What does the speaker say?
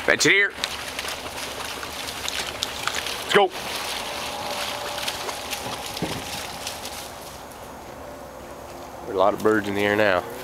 Fetch it here. Let's go. There's a lot of birds in the air now.